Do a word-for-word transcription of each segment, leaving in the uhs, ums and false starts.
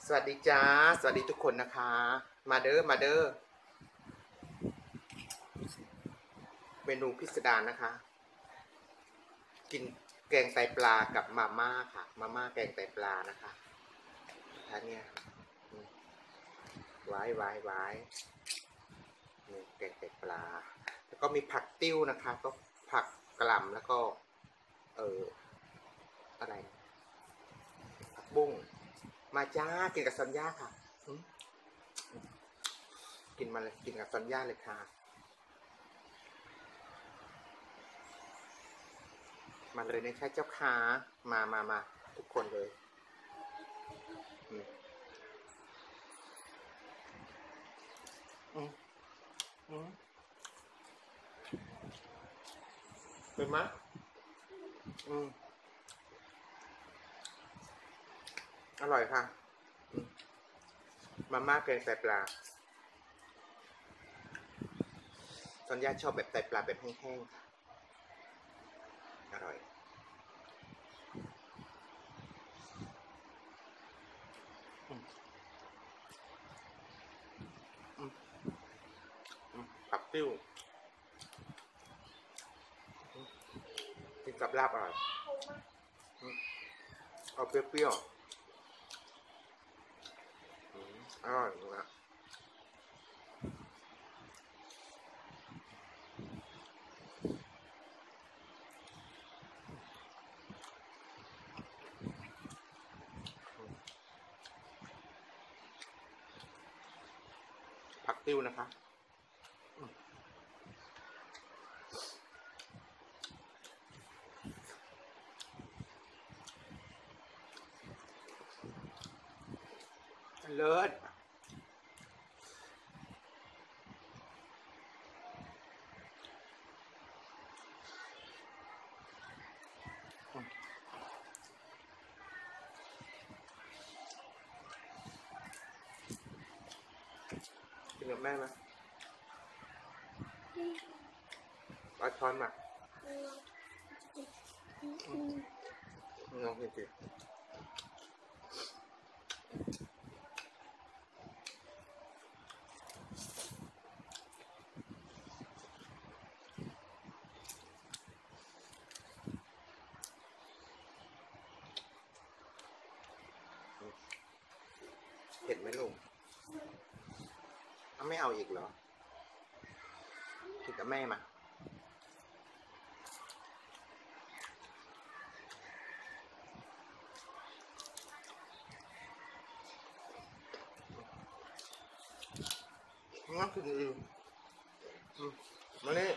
สวัสดีจ้าสวัสดีทุกคนนะคะมาเด้อมาเด้อเมนูพิสดารนะคะกินแกงไตปลากับมาม่าค่ะมาม่าแกงไตปลานะคะท่านเนี่ยไว้ไว้ไว้นี่แกงไตปลาแล้วก็มีผักติ้วนะคะก็ผักกะหล่ำแล้วก็เอออะไรผักบุ้งมาจ้ากินกับซอนย่าค่ะกินมาเลยกินกับซอนย่าเลยค่ะมาเลยนะค่ะเจ้าค้ามามามาทุกคนเลยอืมอืมอืมเป็นมะอืมอร่อยค่ะมาม่าแกงไตปลาซอนย่าชอบแบบไตปลาแบบแห้งๆค่ะอร่อยผักติ้วกินกับลาบอร่อยเอาเปรี้ยวๆอร่อยนะผักติ้วนะคะเลิศกินกับแม่ไหมเอาช้อนมาลองกินสิเห็นไหมลุงเอาไม่เอาอีกเหรอกินกับแม่มางั้นคืออืมมาเนี่ย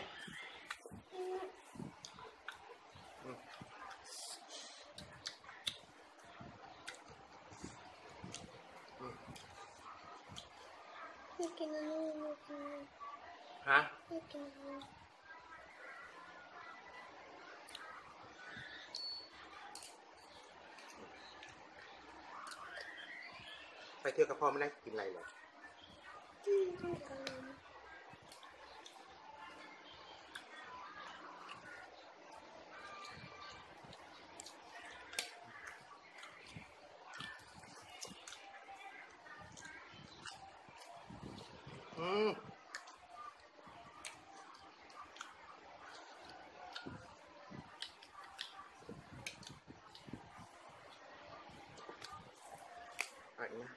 ไม่กินอันนี้ไม่กินฮะไม่กินอันนี้ไปเที่ยวกับพ่อไม่ได้กินอะไรหรอกอืมไม่กินอืมอะไรนะ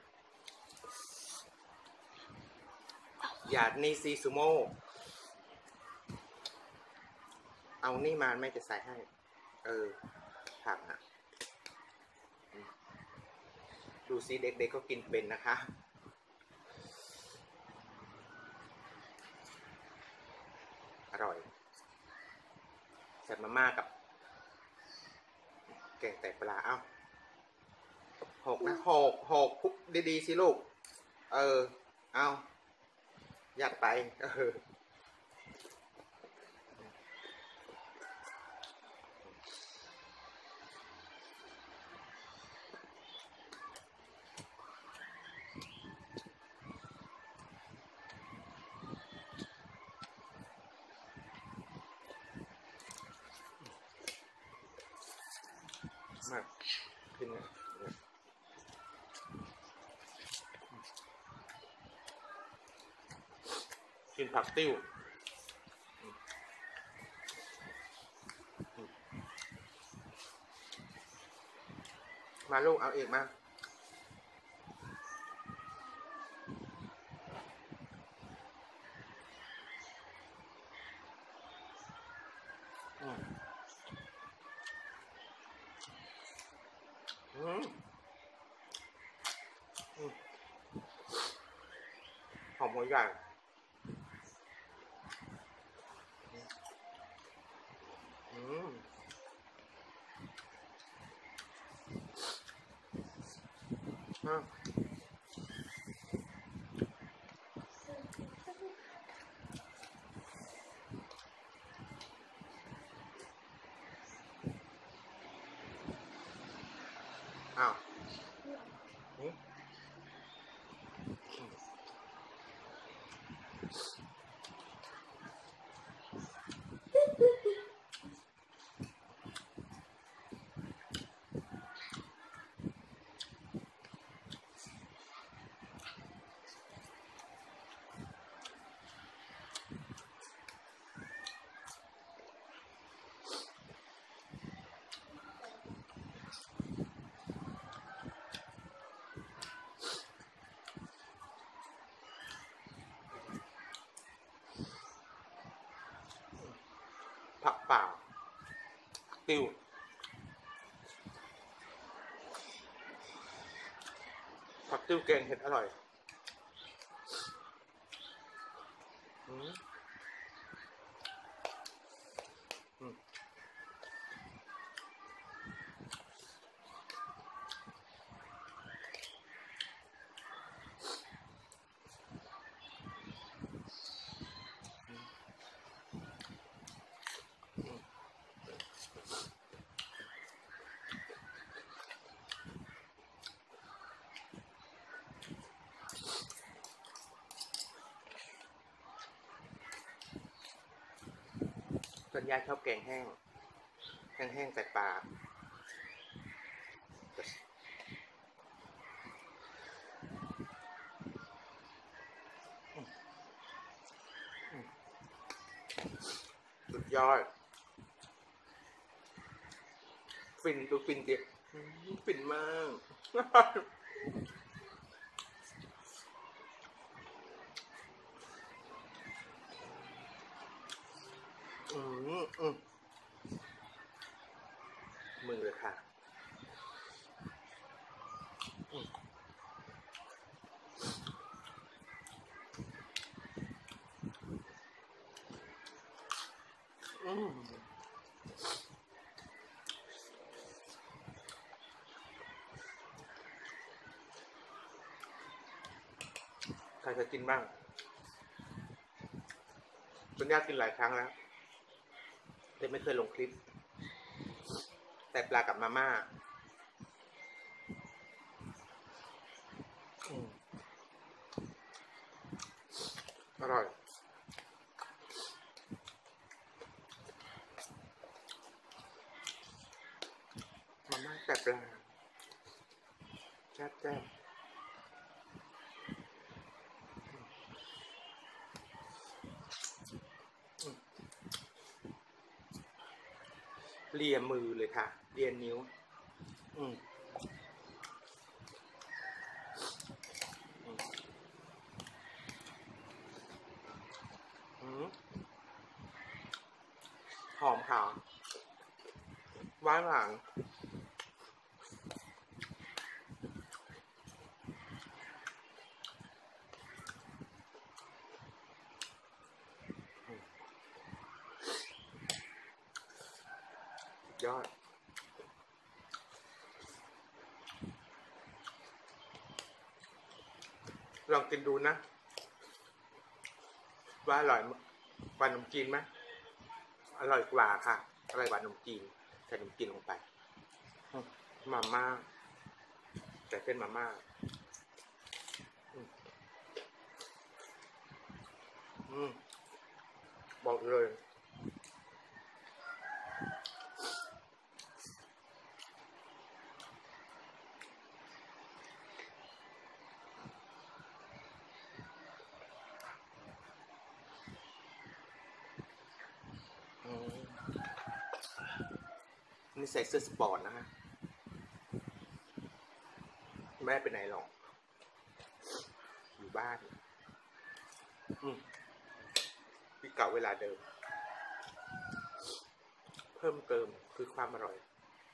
หยาดนี่ซีซูโม่เอานี่มาไม่จะใส่ให้ เออผักนะดูซิเด็กๆก็กินเป็นนะคะ อร่อยใส่มาม่ากับแกงไตปลาเอ้าหกนะหกหกพุกดีๆสิลูก เออ เอายัดไป เออมาขึ้นนะนผักติ้วมาลูกเอาเอกมาอืมอืมอืมหอมหัวใหญ่อืมอ่ะอ้าวอืมผักเปล่าติ้วผักติ้วแกงเห็ดอร่อยอืมอืมส่วนยายชอบแกงแห้งแกงแห้งใส่ปลาสุดยอดฟินตัวฟินเดียฟินมากอืมอืมมือเลยค่ะอืมอืมใครจะกินบ้างคุณย่ากินหลายครั้งแล้วแต่ไม่เคยลงคลิปแต่ปลากับมาม่าอืมอร่อยมาม่าแต่ปลาแซ่บแซ่บเลียมือเลยค่ะเลียนิ้วอืมอืมหอมขาวหวานหวานยอดลองกินดูนะว่าอร่อยกว่าขนมจีนไหมอร่อยกว่าค่ะอร่อยกว่าขนมจีนใส่ขนมจีนลงไปอืมมาม่าใส่เส้นมาม่าอืมอืมบอกเลยนี่ใส่เสื้อสปอร์ตนะฮะไม่ได้ไปไหนหรอกอยู่บ้านอืมที่เก่าเวลาเดิมเพิ่มเติมคือความอร่อย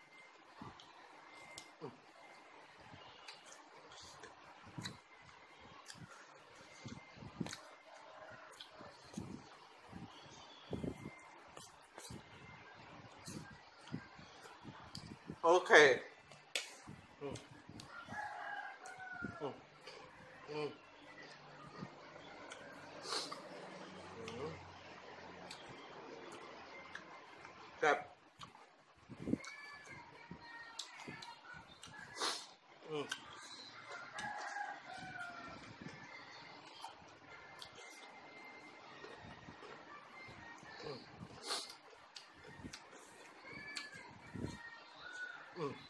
โอเคอืมอืมอืมอืมครับอืมอืมอืม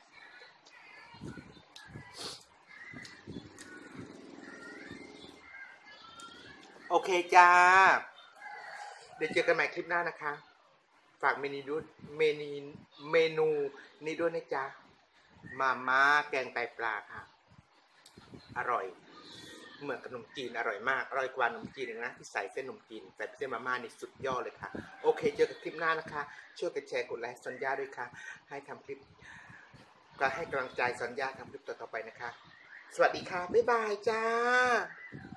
โอเคจ้าเดี๋ยวเจอกันใหม่คลิปหน้านะคะฝากเมนูด้วยเมนูเมนูนี้ด้วยนะจ๊ะมาม่าแกงไตปลาค่ะอร่อยเหมือนกับขนมจีนอร่อยมากอร่อยกว่าขนมจีนนะที่ใส่เส้นขนมจีนใส่เส้นมาม่านี่สุดยอดเลยค่ะโอเคเจอกันคลิปหน้านะคะช่วยกันแชร์กดไลค์สัญญาด้วยค่ะให้ทำคลิปก็ให้กำลังใจสัญญาทำคลิปต่อๆไปนะคะสวัสดีค่ะบ๊ายบายจ้า